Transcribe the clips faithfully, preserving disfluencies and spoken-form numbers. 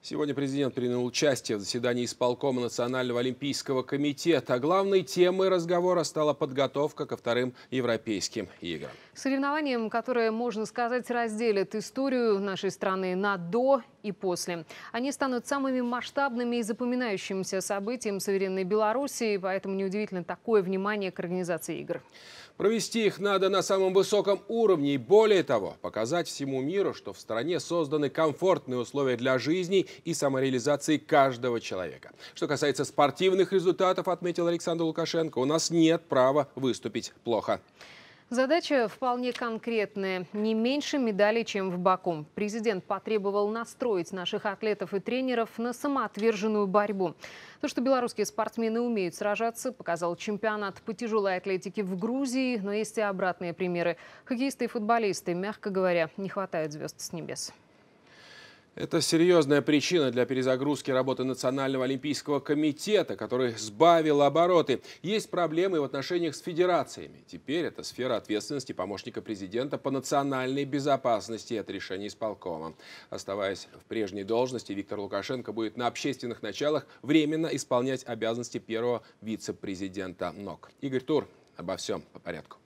Сегодня президент принял участие в заседании исполкома Национального олимпийского комитета. А главной темой разговора стала подготовка ко вторым европейским играм. Соревнованием, которое, можно сказать, разделит историю нашей страны на «до» и «после». Они станут самыми масштабными и запоминающимися событием суверенной Белоруссии, поэтому неудивительно такое внимание к организации игр. Провести их надо на самом высоком уровне и, более того, показать всему миру, что в стране созданы комфортные условия для жизни и самореализации каждого человека. Что касается спортивных результатов, отметил Александр Лукашенко, у нас нет права выступить плохо. Задача вполне конкретная. Не меньше медалей, чем в Баку. Президент потребовал настроить наших атлетов и тренеров на самоотверженную борьбу. То, что белорусские спортсмены умеют сражаться, показал чемпионат по тяжелой атлетике в Грузии. Но есть и обратные примеры. Хоккеисты и футболисты, мягко говоря, не хватает звезд с небес. Это серьезная причина для перезагрузки работы Национального олимпийского комитета, который сбавил обороты. Есть проблемы в отношениях с федерациями. Теперь это сфера ответственности помощника президента по национальной безопасности. Это решение исполкома. Оставаясь в прежней должности, Виктор Лукашенко будет на общественных началах временно исполнять обязанности первого вице-президента НОК. Игорь Тур, обо всем по порядку.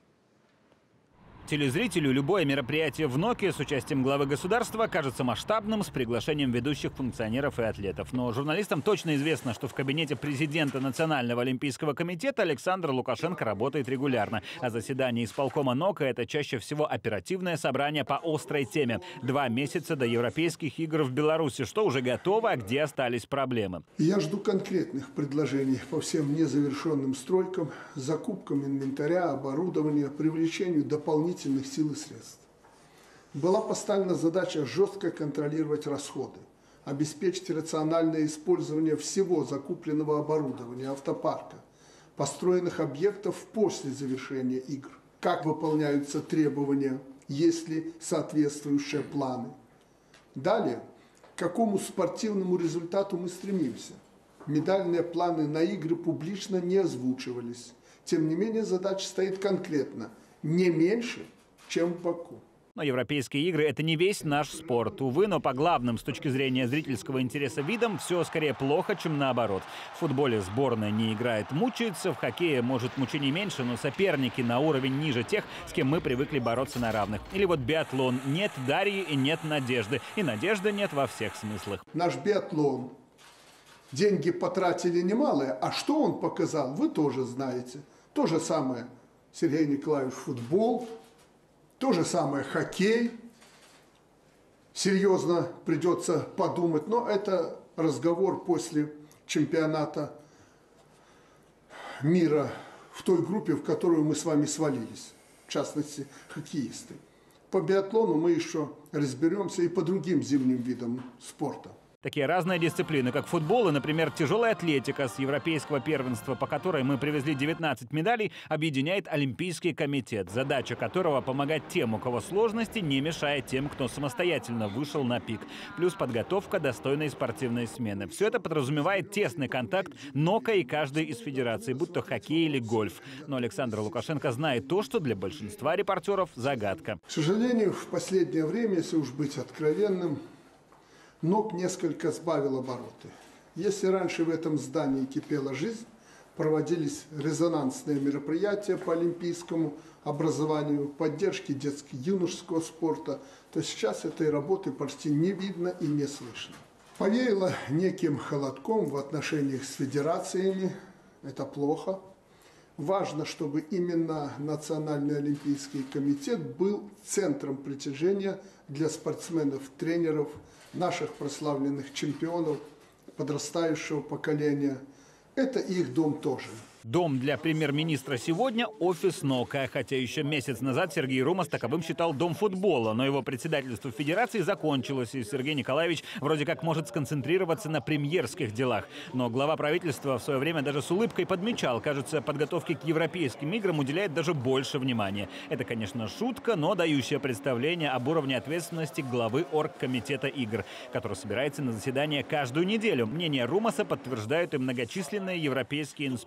Телезрителю любое мероприятие в НОКе с участием главы государства кажется масштабным, с приглашением ведущих функционеров и атлетов. Но журналистам точно известно, что в кабинете президента Национального олимпийского комитета Александр Лукашенко работает регулярно. А заседание исполкома НОКа – это чаще всего оперативное собрание по острой теме. Два месяца до Европейских игр в Беларуси. Что уже готово, а где остались проблемы? Я жду конкретных предложений по всем незавершенным стройкам, закупкам инвентаря, оборудования, привлечению дополнительных сил и средств. Была поставлена задача жестко контролировать расходы, обеспечить рациональное использование всего закупленного оборудования, автопарка, построенных объектов после завершения игр. Как выполняются требования, есть ли соответствующие планы. Далее, к какому спортивному результату мы стремимся. Медальные планы на игры публично не озвучивались. Тем не менее, задача стоит конкретно. Не меньше, чем в Баку. Но европейские игры – это не весь наш спорт. Увы, но по главным с точки зрения зрительского интереса видам все скорее плохо, чем наоборот. В футболе сборная не играет, мучается. В хоккее, может, мучений меньше, но соперники на уровень ниже тех, с кем мы привыкли бороться на равных. Или вот биатлон. Нет Дарьи и нет надежды. И надежды нет во всех смыслах. Наш биатлон. Деньги потратили немалые. А что он показал, вы тоже знаете. То же самое Сергей Николаевич футбол. То же самое хоккей. Серьезно придется подумать, но это разговор после чемпионата мира в той группе, в которую мы с вами свалились, в частности хоккеисты. По биатлону мы еще разберемся и по другим зимним видам спорта. Такие разные дисциплины, как футбол и, например, тяжелая атлетика с европейского первенства, по которой мы привезли девятнадцать медалей, объединяет Олимпийский комитет, задача которого – помогать тем, у кого сложности, не мешая тем, кто самостоятельно вышел на пик. Плюс подготовка достойной спортивной смены. Все это подразумевает тесный контакт НОКа и каждой из федераций, будь то хоккей или гольф. Но Александр Лукашенко знает то, что для большинства репортеров – загадка. К сожалению, в последнее время, если уж быть откровенным, НОК несколько сбавил обороты. Если раньше в этом здании кипела жизнь, проводились резонансные мероприятия по олимпийскому образованию, поддержке детско-юношеского спорта, то сейчас этой работы почти не видно и не слышно. Повеяло неким холодком в отношениях с федерациями. Это плохо. Важно, чтобы именно Национальный олимпийский комитет был центром притяжения для спортсменов, тренеров, наших прославленных чемпионов, подрастающего поколения. Это их дом тоже. Дом для премьер-министра сегодня – офис НОКа. Хотя еще месяц назад Сергей Румас таковым считал дом футбола. Но его председательство федерации закончилось, и Сергей Николаевич вроде как может сконцентрироваться на премьерских делах. Но глава правительства в свое время даже с улыбкой подмечал, кажется, подготовке к европейским играм уделяет даже больше внимания. Это, конечно, шутка, но дающая представление об уровне ответственности главы оргкомитета игр, который собирается на заседание каждую неделю. Мнение Румаса подтверждают и многочисленные европейские инспекции.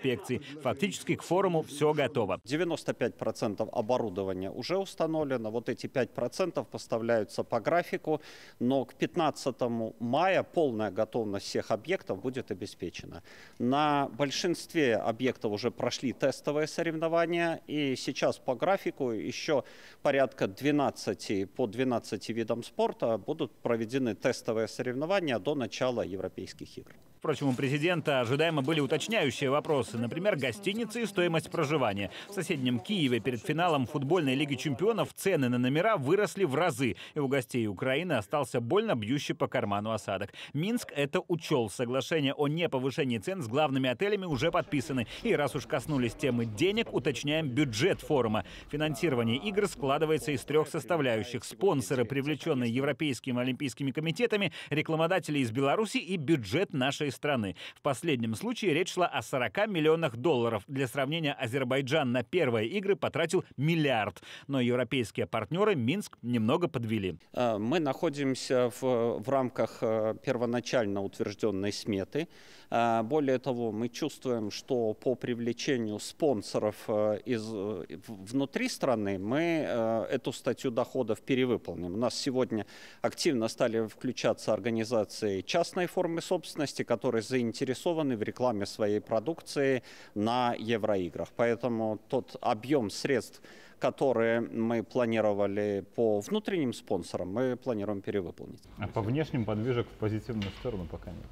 Минске. Фактически к форуму все готово. девяносто пять процентов оборудования уже установлено. Вот эти пять процентов поставляются по графику. Но к пятнадцатому мая полная готовность всех объектов будет обеспечена. На большинстве объектов уже прошли тестовые соревнования. И сейчас по графику еще порядка двенадцати, по двенадцати видам спорта будут проведены тестовые соревнования до начала Европейских игр. Впрочем, у президента ожидаемо были уточняющие вопросы. Например, гостиницы и стоимость проживания. В соседнем Киеве перед финалом футбольной лиги чемпионов цены на номера выросли в разы. И у гостей Украины остался больно бьющий по карману осадок. Минск это учел. Соглашение о неповышении цен с главными отелями уже подписаны. И раз уж коснулись темы денег, уточняем бюджет форума. Финансирование игр складывается из трех составляющих. Спонсоры, привлеченные Европейскими олимпийскими комитетами, рекламодатели из Беларуси и бюджет нашей страны. В последнем случае речь шла о сорока миллионах долларов. Для сравнения, Азербайджан на первые игры потратил миллиард. Но европейские партнеры Минск немного подвели. Мы находимся в, в рамках первоначально утвержденной сметы. Более того, мы чувствуем, что по привлечению спонсоров из, внутри страны мы эту статью доходов перевыполним. У нас сегодня активно стали включаться организации частной формы собственности, которые которые заинтересованы в рекламе своей продукции на Евроиграх. Поэтому тот объем средств, которые мы планировали по внутренним спонсорам, мы планируем перевыполнить. А по внешним подвижек в позитивную сторону пока нет?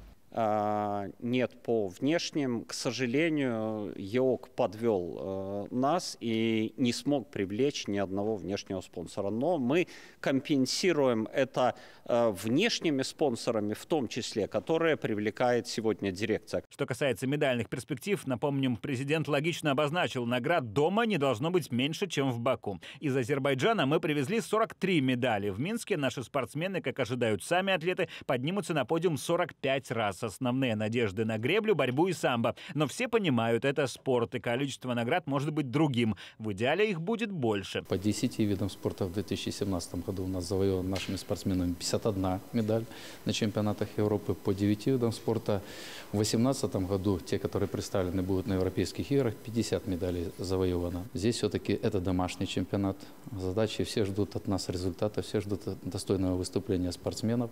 Нет, по внешним, к сожалению, ЕОК подвел нас и не смог привлечь ни одного внешнего спонсора. Но мы компенсируем это внешними спонсорами, в том числе, которые привлекает сегодня дирекция. Что касается медальных перспектив, напомним, президент логично обозначил, наград дома не должно быть меньше, чем в Баку. Из Азербайджана мы привезли сорок три медали. В Минске наши спортсмены, как ожидают сами атлеты, поднимутся на подиум сорок пять раз. Основные надежды на греблю, борьбу и самбо. Но все понимают, это спорт, и количество наград может быть другим. В идеале их будет больше. По десяти видам спорта в две тысячи семнадцатом году у нас завоевана нашими спортсменами пятьдесят одна медаль на чемпионатах Европы. По девяти видам спорта в две тысячи восемнадцатом году, те, которые представлены будут на Европейских играх, пятьдесят медалей завоевано. Здесь все-таки это домашний чемпионат. Задачи все ждут от нас результата, все ждут достойного выступления спортсменов.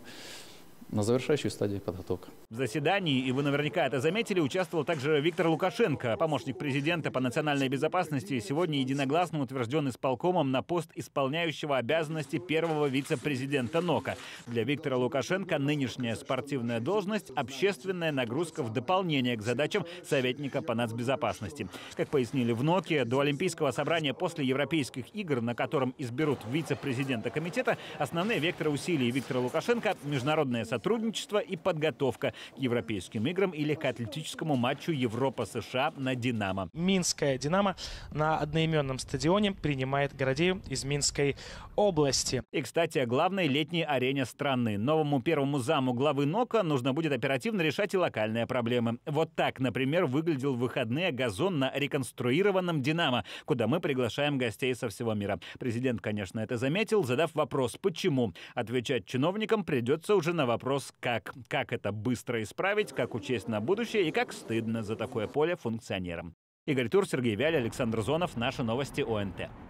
На завершающей стадии подготовка. В заседании, и вы наверняка это заметили, участвовал также Виктор Лукашенко, помощник президента по национальной безопасности, сегодня единогласно утвержден исполкомом на пост исполняющего обязанности первого вице-президента НОКа. Для Виктора Лукашенко нынешняя спортивная должность – общественная нагрузка в дополнение к задачам советника по нацбезопасности. Как пояснили в НОКе, до Олимпийского собрания после Европейских игр, на котором изберут вице-президента комитета, основные векторы усилий Виктора Лукашенко – международное сотрудничество, сотрудничество и подготовка к Европейским играм и легкоатлетическому матчу Европа-США на «Динамо». Минская «Динамо» на одноименном стадионе принимает Городею из Минской области. И, кстати, о главной летней арене страны. Новому первому заму главы НОКа нужно будет оперативно решать и локальные проблемы. Вот так, например, выглядел в выходные газон на реконструированном «Динамо», куда мы приглашаем гостей со всего мира. Президент, конечно, это заметил, задав вопрос «почему?». Отвечать чиновникам придется уже на вопрос «как?». Как это быстро исправить, как учесть на будущее и как стыдно за такое поле функционерам. Игорь Тур, Сергей Вяль, Александр Зонов. Наши новости ОНТ.